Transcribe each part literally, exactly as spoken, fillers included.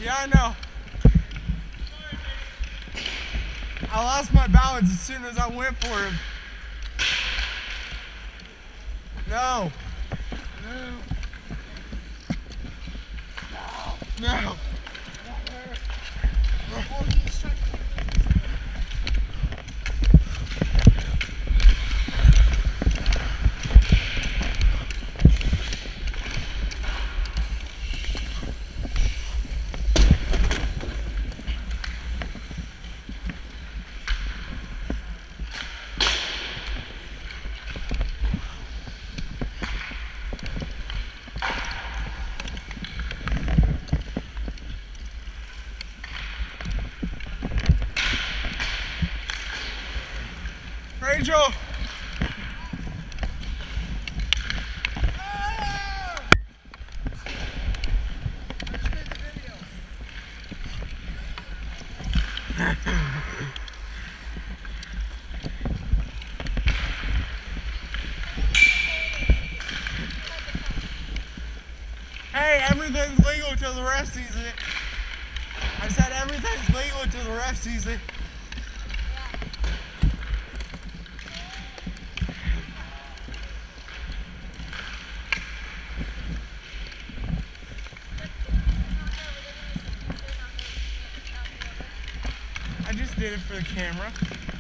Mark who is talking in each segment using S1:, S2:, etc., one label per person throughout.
S1: Yeah, I know. I lost my balance as soon as I went for him. No. No. No. No. Rachel!
S2: Ah! I just made the video.
S1: Hey, everything's legal till the ref sees it. I said everything's legal till the ref sees it. I just did it for the camera.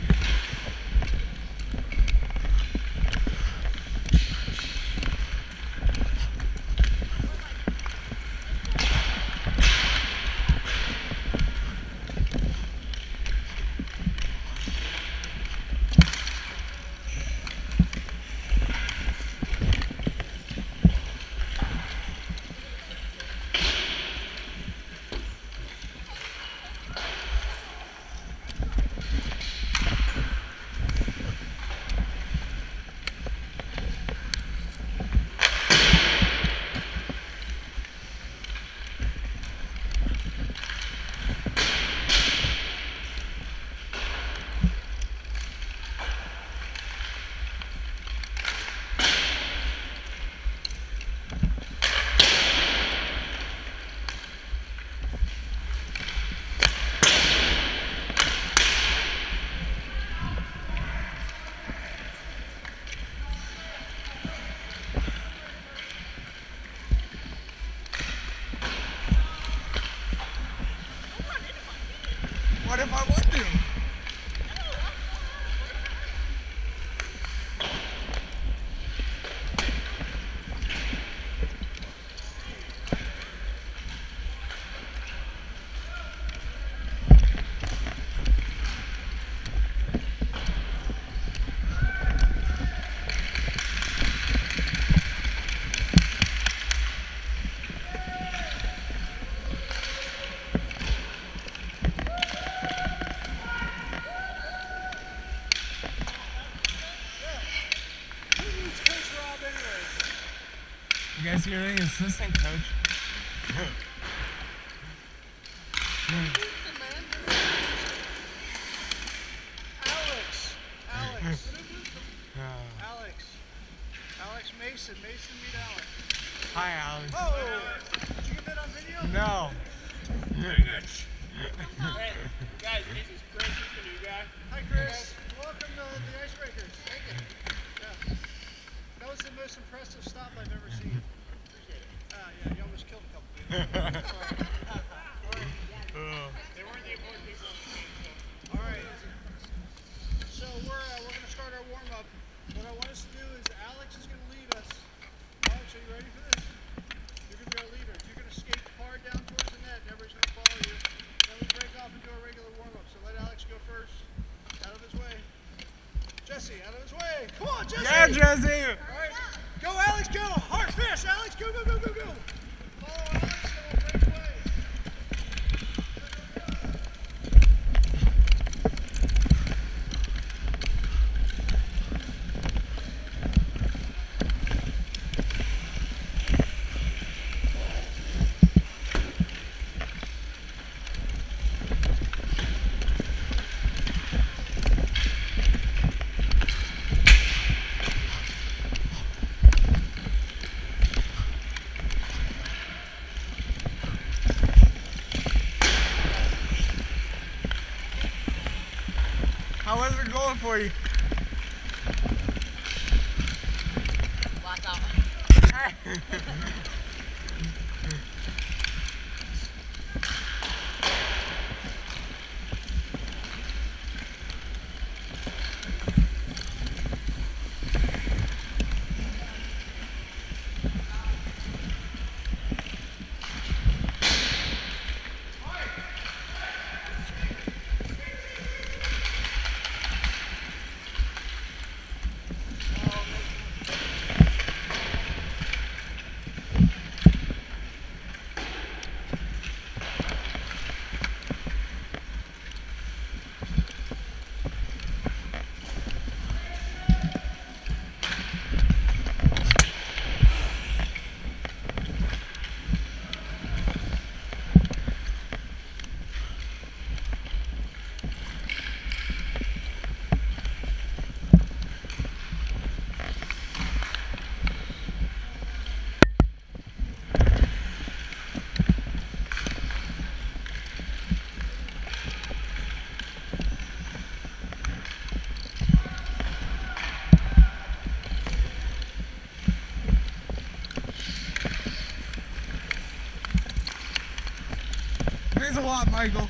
S1: What if I would do? You guys hear the assistant coach?
S2: Alex. Alex. Alex. Alex Mason. Mason meet Alex.
S1: Hi, Alex.
S2: Oh! Did you get that on video?
S1: No.
S3: Very good. Hey, guys, this is Chris. He's the new guy.
S2: Hi, Chris. Welcome to the Icebreakers. Thank you. Yeah. That was the most impressive stop I've ever seen. Appreciate it. Ah, yeah, you almost killed a couple people.
S3: They weren't the important people on the team, so.
S2: All right. So we're uh, we're gonna start our warm up. What I want us to do is Alex is gonna lead us. Alex, are you ready for this? You're gonna be our leader. You're gonna skate hard down towards the net, and everybody's gonna follow you. Then we break off and do a regular warm up. So let Alex go first. Out of his way. Jesse, out of his way. Come on, Jesse.
S1: Yeah, Jesse.
S2: All right. Go, Alex. Go. Hard fish, Alex. Go, go, go, go, go. Follow Alex, and we'll break away.
S1: going for you.
S4: Blackout.
S1: Thanks a lot, Michael.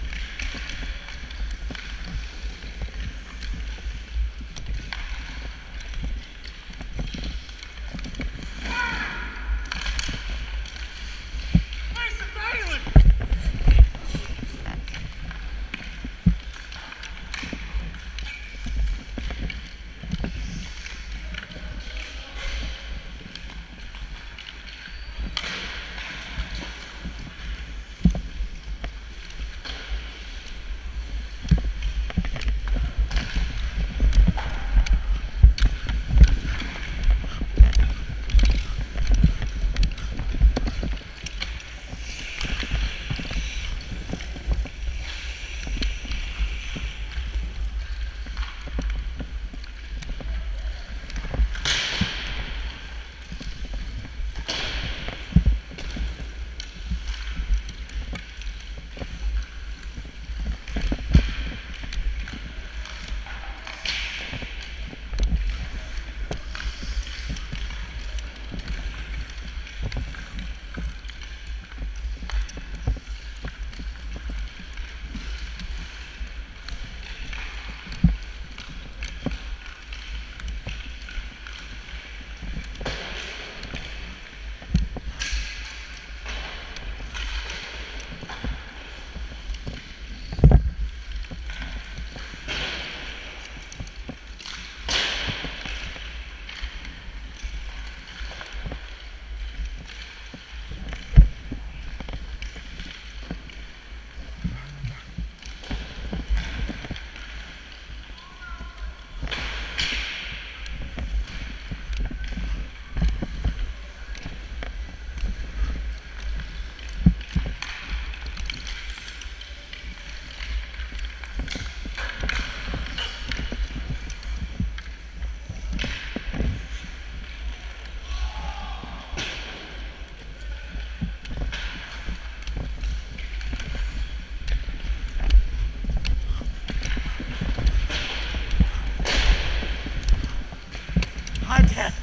S1: Hot damn.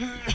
S1: Huh?